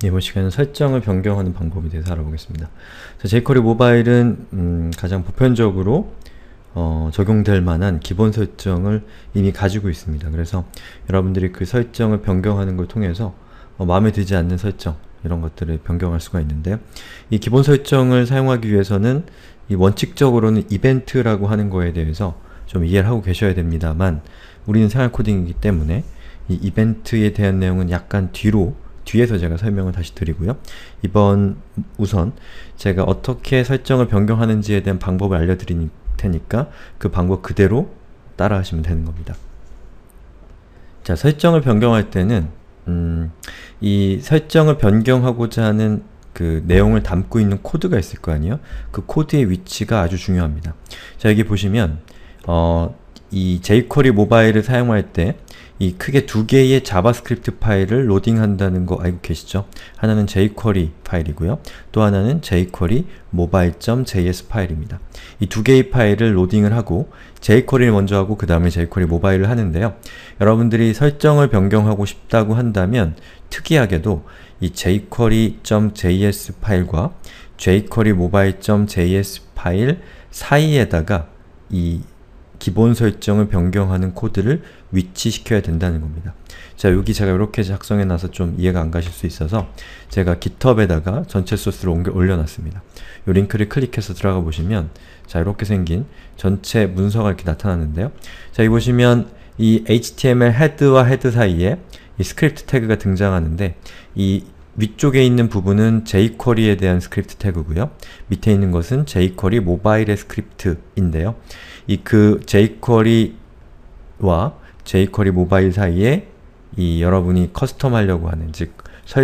이번 시간은 설정을 변경하는 방법에 대해서 알아보겠습니다. jQuery 모바일은 가장 보편적으로 적용될 만한 기본 설정을 이미 가지고 있습니다. 그래서 여러분들이 그 설정을 변경하는 걸 통해서 마음에 들지 않는 설정, 이런 것들을 변경할 수가 있는데요. 이 기본 설정을 사용하기 위해서는 이 원칙적으로는 이벤트라고 하는 거에 대해서 좀 이해를 하고 계셔야 됩니다만, 우리는 생활 코딩이기 때문에 이 이벤트에 대한 내용은 약간 뒤에서 제가 설명을 다시 드리고요. 우선 제가 어떻게 설정을 변경하는지에 대한 방법을 알려드릴 테니까 그 방법 그대로 따라 하시면 되는 겁니다. 자, 설정을 변경할 때는 이 설정을 변경하고자 하는 그 내용을 담고 있는 코드가 있을 거 아니에요? 그 코드의 위치가 아주 중요합니다. 자, 여기 보시면 이 jQuery 모바일을 사용할 때 이 크게 두 개의 자바스크립트 파일을 로딩한다는 거 알고 계시죠? 하나는 jQuery 파일이고요. 또 하나는 jQuery mobile.js 파일입니다. 이 두 개의 파일을 로딩을 하고 jQuery를 먼저 하고 그 다음에 jQuery 모바일을 하는데요. 여러분들이 설정을 변경하고 싶다고 한다면 특이하게도 이 jQuery.js 파일과 jQuery mobile.js 파일 사이에다가 이 기본 설정을 변경하는 코드를 위치시켜야 된다는 겁니다. 자, 여기 제가 이렇게 작성해 놔서 좀 이해가 안 가실 수 있어서 제가 GitHub에다가 전체 소스를 올려놨습니다. 이 링크를 클릭해서 들어가 보시면 자, 이렇게 생긴 전체 문서가 이렇게 나타나는데요. 자, 여기 보시면 이 HTML 헤드와 헤드 사이에 이 스크립트 태그가 등장하는데, 이 위쪽에 있는 부분은 jQuery에 대한 스크립트 태그고요. 밑에 있는 것은 jQuery 모바일의 스크립트인데요. 그 jQuery와 jQuery 모바일 사이에 이 여러분이 커스텀 하려고 하는, 즉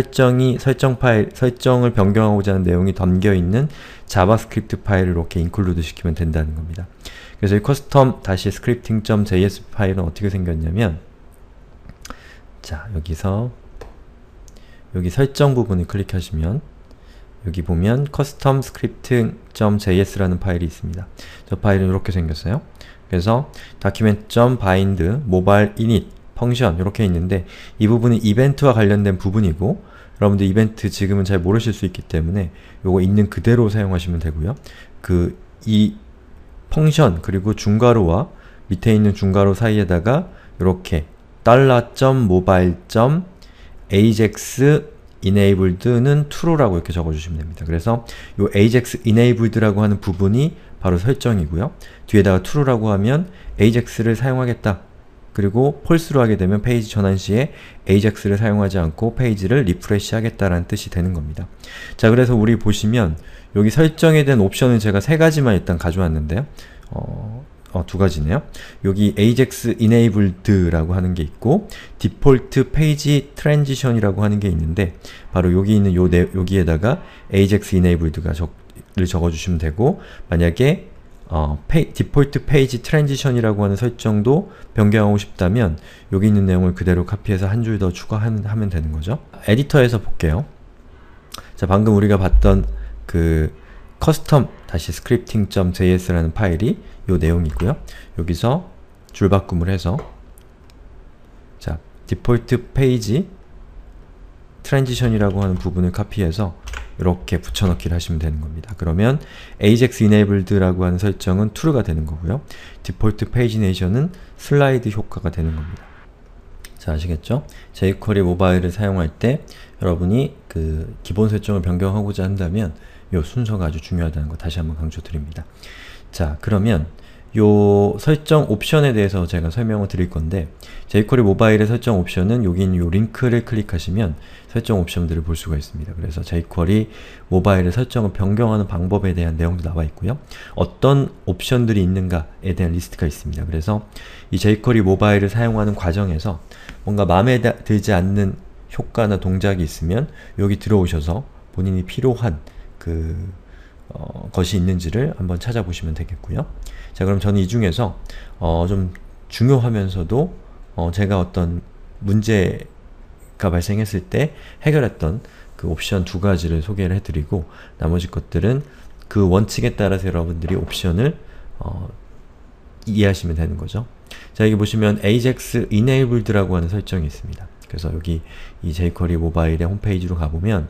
설정을 변경하고자 하는 내용이 담겨있는 자바스크립트 파일을 이렇게 인클루드 시키면 된다는 겁니다. 그래서 이 커스텀 scripting.js 파일은 어떻게 생겼냐면, 자, 여기 설정 부분을 클릭하시면 여기 보면 custom scripting.js라는 파일이 있습니다. 저 파일은 이렇게 생겼어요. 그래서 document.bind mobile init 펑션 이렇게 있는데, 이 부분은 이벤트와 관련된 부분이고, 여러분들 이벤트 지금은 잘 모르실 수 있기 때문에 요거 있는 그대로 사용하시면 되고요. 이 펑션 그리고 중괄호와 밑에 있는 중괄호 사이에다가 이렇게 $mobile.ajax enabled는 true라고 이렇게 적어주시면 됩니다. 그래서 이 ajax enabled라고 하는 부분이 바로 설정이고요. 뒤에다가 true라고 하면 ajax를 사용하겠다. 그리고 false로 하게 되면 페이지 전환 시에 ajax를 사용하지 않고 페이지를 리프레시 하겠다라는 뜻이 되는 겁니다. 자, 그래서 우리 보시면 여기 설정에 대한 옵션을 제가 세 가지만 일단 가져왔는데요. 두 가지네요. 여기 ajax enabled라고 하는 게 있고 default page transition이라고 하는 게 있는데, 바로 여기 있는 여기에다가 ajax enabled를 적어주시면 되고, 만약에 default page transition이라고 하는 설정도 변경하고 싶다면 여기 있는 내용을 그대로 카피해서 한 줄 더 추가하면 되는 거죠. 에디터에서 볼게요. 자, 방금 우리가 봤던 그 custom scripting.js라는 파일이 요 내용이고요. 여기서 줄바꿈을 해서 자, default page transition이라고 하는 부분을 카피해서 이렇게 붙여넣기를 하시면 되는 겁니다. 그러면 ajax enabled라고 하는 설정은 true가 되는 거고요. default pagination은 슬라이드 효과가 되는 겁니다. 자, 아시겠죠? jQuery 모바일을 사용할 때 여러분이 그 기본 설정을 변경하고자 한다면 이 순서가 아주 중요하다는 거 다시 한번 강조드립니다. 자, 그러면 요 설정 옵션에 대해서 제가 설명을 드릴 건데, jQuery 모바일의 설정 옵션은 여기 있는 요 링크를 클릭하시면 설정 옵션들을 볼 수가 있습니다. 그래서 jQuery 모바일의 설정을 변경하는 방법에 대한 내용도 나와 있고요. 어떤 옵션들이 있는가에 대한 리스트가 있습니다. 그래서 이 jQuery 모바일을 사용하는 과정에서 뭔가 마음에 들지 않는 효과나 동작이 있으면 여기 들어오셔서 본인이 필요한 것이 있는지를 한번 찾아보시면 되겠고요. 자, 그럼 저는 이 중에서 좀 중요하면서도 제가 어떤 문제가 발생했을 때 해결했던 그 옵션 두 가지를 소개를 해드리고, 나머지 것들은 그 원칙에 따라서 여러분들이 옵션을 이해하시면 되는 거죠. 자, 여기 보시면 ajax enabled라고 하는 설정이 있습니다. 그래서 여기 이 jQuery 모바일의 홈페이지로 가보면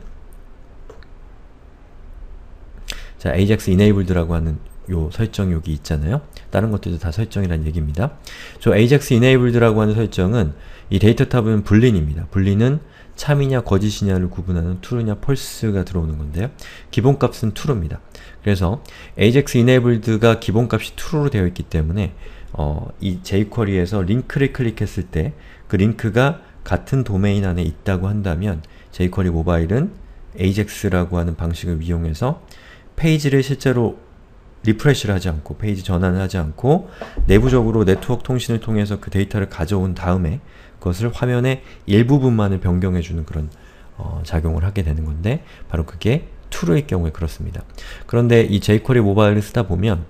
자, AJAX Enabled라고 하는 요 설정 여기 있잖아요. 다른 것들도 다 설정이란 얘기입니다. 저 AJAX Enabled라고 하는 설정은 이 데이터 타입은 불린입니다. 불린은 참이냐 거짓이냐를 구분하는 true냐 false가 들어오는 건데요. 기본값은 true입니다. 그래서 AJAX Enabled가 기본값이 true로 되어 있기 때문에 이 jQuery에서 링크를 클릭했을 때 그 링크가 같은 도메인 안에 있다고 한다면 jQuery 모바일은 AJAX라고 하는 방식을 이용해서 페이지를 실제로 리프레시를 하지 않고 페이지 전환을 하지 않고 내부적으로 네트워크 통신을 통해서 그 데이터를 가져온 다음에 그것을 화면의 일부분만을 변경해주는 그런 작용을 하게 되는 건데 바로 그게 true일 경우에 그렇습니다. 그런데 이 jQuery 모바일을 쓰다 보면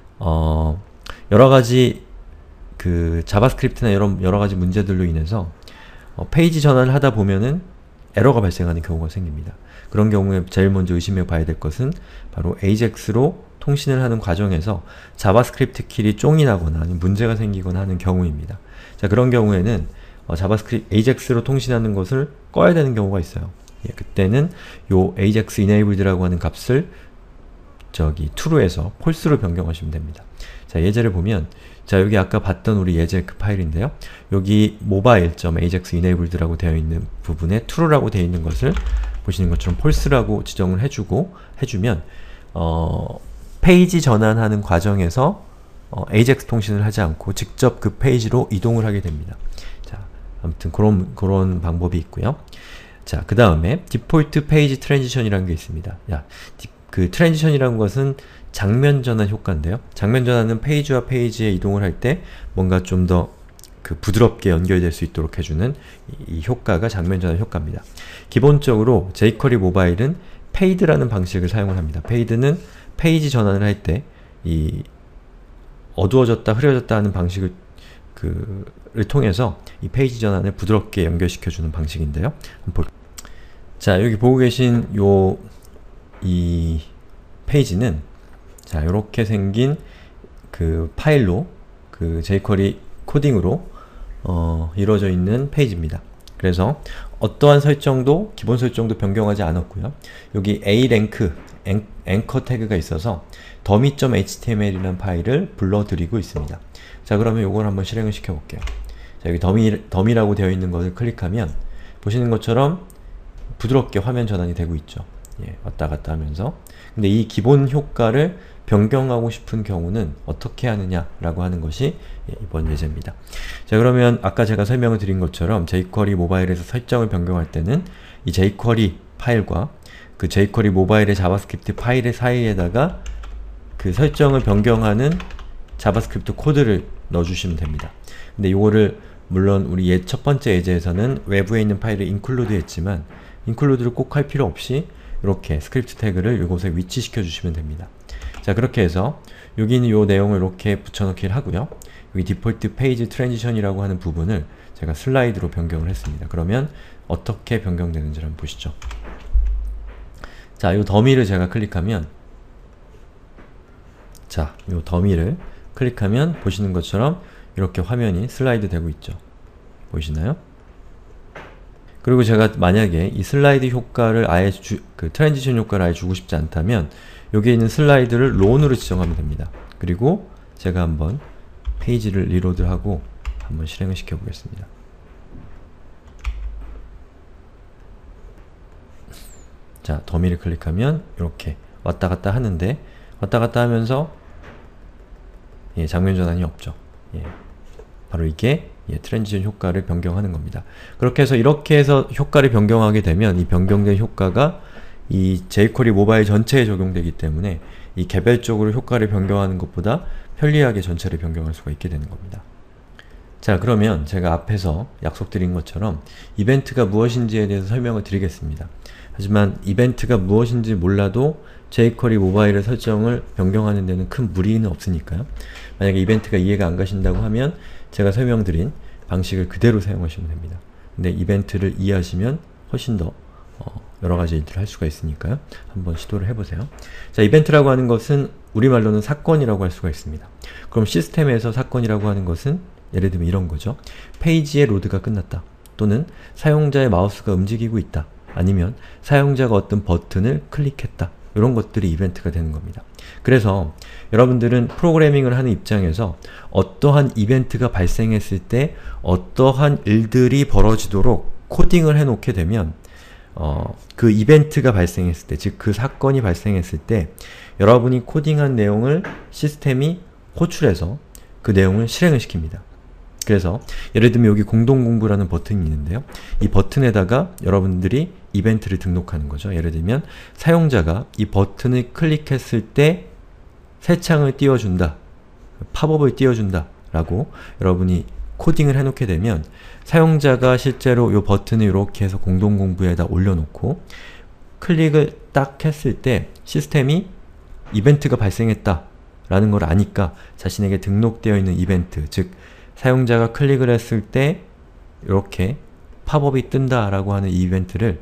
여러가지 그 자바스크립트나 여러가지 문제들로 인해서 페이지 전환을 하다 보면은 에러가 발생하는 경우가 생깁니다. 그런 경우에 제일 먼저 의심해 봐야 될 것은 바로 AJAX로 통신을 하는 과정에서 자바스크립트 킬이 쫑이 나거나 아니면 문제가 생기거나 하는 경우입니다. 자, 그런 경우에는 AJAX로 통신하는 것을 꺼야 되는 경우가 있어요. 예, 그때는 요 AJAX Enabled라고 하는 값을 true에서 false로 변경하시면 됩니다. 자, 예제를 보면 자, 여기 아까 봤던 우리 예제 그 파일인데요. 여기 mobile.ajax enabled라고 되어 있는 부분에 true라고 되어 있는 것을 보시는 것처럼 false라고 지정을 해주면 페이지 전환하는 과정에서 AJAX 통신을 하지 않고 직접 그 페이지로 이동을 하게 됩니다. 자, 아무튼 그런 방법이 있고요. 자, 그 다음에 디폴트 페이지 트랜지션이라는 게 있습니다. 그 트랜지션이라는 것은 장면 전환 효과인데요. 장면 전환은 페이지와 페이지에 이동을 할 때 뭔가 좀 더 부드럽게 연결될 수 있도록 해주는 이 효과가 장면 전환 효과입니다. 기본적으로 jQuery 모바일은 페이드라는 방식을 사용을 합니다. 페이드는 페이지 전환을 할 때 이 어두워졌다 흐려졌다 하는 방식을 통해서 이 페이지 전환을 부드럽게 연결시켜주는 방식인데요. 자, 여기 보고 계신 이 페이지는 자, 요렇게 생긴 그 파일로 그 jQuery 코딩으로 이루어져 있는 페이지입니다. 그래서 어떠한 설정도 기본 설정도 변경하지 않았고요. 여기 arank 앵커 태그가 있어서 dummy.html이라는 파일을 불러들이고 있습니다. 자, 그러면 요걸 한번 실행을 시켜볼게요. 자, 여기 dummy라고 되어 있는 것을 클릭하면 보시는 것처럼 부드럽게 화면 전환이 되고 있죠. 예, 왔다 갔다 하면서. 근데 이 기본 효과를 변경하고 싶은 경우는 어떻게 하느냐라고 하는 것이 이번 예제입니다. 자, 그러면 아까 제가 설명을 드린 것처럼 jQuery 모바일에서 설정을 변경할 때는 이 jQuery 파일과 그 jQuery 모바일의 자바스크립트 파일 사이에다가 그 설정을 변경하는 자바스크립트 코드를 넣어주시면 됩니다. 근데 이거를 물론 우리 첫 번째 예제에서는 외부에 있는 파일을 include 했지만 include를 꼭 할 필요 없이 이렇게 스크립트 태그를 이곳에 위치시켜 주시면 됩니다. 자, 그렇게 해서 여기 있는 이 내용을 이렇게 붙여넣기를 하고요. 여기 디폴트 페이지 트랜지션이라고 하는 부분을 제가 슬라이드로 변경을 했습니다. 그러면 어떻게 변경되는지를 한번 보시죠. 자, 이 더미를 제가 클릭하면 자, 이 더미를 클릭하면 보시는 것처럼 이렇게 화면이 슬라이드 되고 있죠. 보이시나요? 그리고 제가 만약에 이 슬라이드 효과를 아예 그 트랜지션 효과를 아예 주고 싶지 않다면 여기에 있는 슬라이드를 론으로 지정하면 됩니다. 그리고 제가 한번 페이지를 리로드하고 한번 실행을 시켜 보겠습니다. 자, 더미를 클릭하면 이렇게 왔다 갔다 하는데 왔다 갔다 하면서 예, 장면 전환이 없죠. 예, 바로 이게 트랜지션 효과를 변경하는 겁니다. 그렇게 해서 이렇게 해서 효과를 변경하게 되면 이 변경된 효과가 이 jQuery 모바일 전체에 적용되기 때문에 이 개별적으로 효과를 변경하는 것보다 편리하게 전체를 변경할 수가 있게 되는 겁니다. 자, 그러면 제가 앞에서 약속드린 것처럼 이벤트가 무엇인지에 대해서 설명을 드리겠습니다. 하지만 이벤트가 무엇인지 몰라도 jQuery 모바일의 설정을 변경하는 데는 큰 무리는 없으니까요. 만약에 이벤트가 이해가 안 가신다고 하면 제가 설명드린 방식을 그대로 사용하시면 됩니다. 근데 이벤트를 이해하시면 훨씬 더 여러가지 일들을 할 수가 있으니까요. 한번 시도를 해보세요. 자, 이벤트라고 하는 것은 우리말로는 사건이라고 할 수가 있습니다. 그럼 시스템에서 사건이라고 하는 것은 예를 들면 이런 거죠. 페이지의 로드가 끝났다. 또는 사용자의 마우스가 움직이고 있다, 아니면 사용자가 어떤 버튼을 클릭했다, 이런 것들이 이벤트가 되는 겁니다. 그래서 여러분들은 프로그래밍을 하는 입장에서 어떠한 이벤트가 발생했을 때 어떠한 일들이 벌어지도록 코딩을 해놓게 되면 그 이벤트가 발생했을 때, 즉 그 사건이 발생했을 때 여러분이 코딩한 내용을 시스템이 호출해서 그 내용을 실행을 시킵니다. 그래서 예를 들면 여기 공동공부라는 버튼이 있는데요. 이 버튼에다가 여러분들이 이벤트를 등록하는 거죠. 예를 들면 사용자가 이 버튼을 클릭했을 때 새 창을 띄워준다, 팝업을 띄워준다 라고 여러분이 코딩을 해놓게 되면 사용자가 실제로 이 버튼을 이렇게 해서 공동공부에다 올려놓고 클릭을 딱 했을 때 시스템이 이벤트가 발생했다 라는 걸 아니까 자신에게 등록되어 있는 이벤트, 즉 사용자가 클릭을 했을 때 이렇게 팝업이 뜬다 라고 하는 이 이벤트를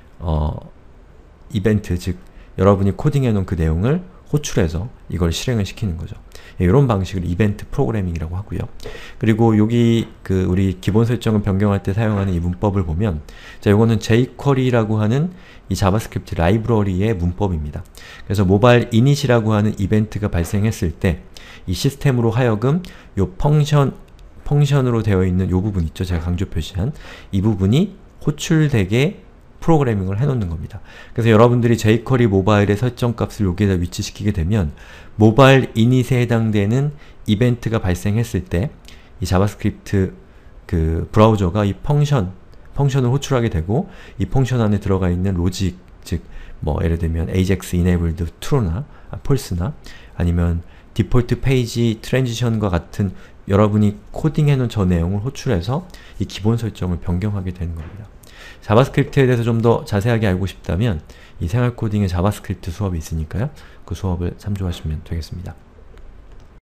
이벤트, 즉 여러분이 코딩해 놓은 그 내용을 호출해서 이걸 실행을 시키는 거죠. 이런 방식을 이벤트 프로그래밍이라고 하고요. 그리고 여기 우리 기본 설정을 변경할 때 사용하는 이 문법을 보면, 자, 이거는 jQuery라고 하는 이 자바스크립트 라이브러리의 문법입니다. 그래서 모바일 이닛이라고 하는 이벤트가 발생했을 때 이 시스템으로 하여금 이 펑션으로 되어 있는 이 부분 있죠? 제가 강조 표시한 이 부분이 호출되게 프로그래밍을 해놓는 겁니다. 그래서 여러분들이 jQuery 모바일의 설정값을 여기에다 위치시키게 되면 모바일 이닛에 해당되는 이벤트가 발생했을 때 이 자바스크립트 브라우저가 이 펑션을 호출하게 되고 이 펑션 안에 들어가 있는 로직, 즉 예를 들면 ajax enabled true나 false나 아니면 디폴트 페이지 트랜지션과 같은 여러분이 코딩해놓은 저 내용을 호출해서 이 기본 설정을 변경하게 되는 겁니다. 자바스크립트에 대해서 좀 더 자세하게 알고 싶다면 이 생활코딩의 자바스크립트 수업이 있으니까요. 그 수업을 참조하시면 되겠습니다.